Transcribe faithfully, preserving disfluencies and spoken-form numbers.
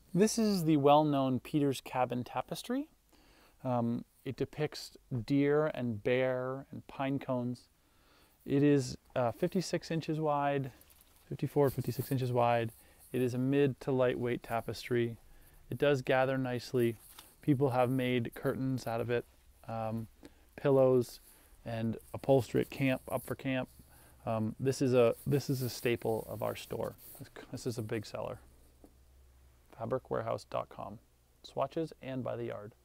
This is the well-known Peter's Cabin tapestry. Um, it depicts deer and bear and pine cones. It is uh, fifty-six inches wide, fifty-four, fifty-six inches wide. It is a mid to lightweight tapestry. It does gather nicely. People have made curtains out of it, um, pillows, and upholstery at camp, up for camp. Um, this is a this is a staple of our store. This is a big seller. fabric warehouse dot com. Swatches and by the yard.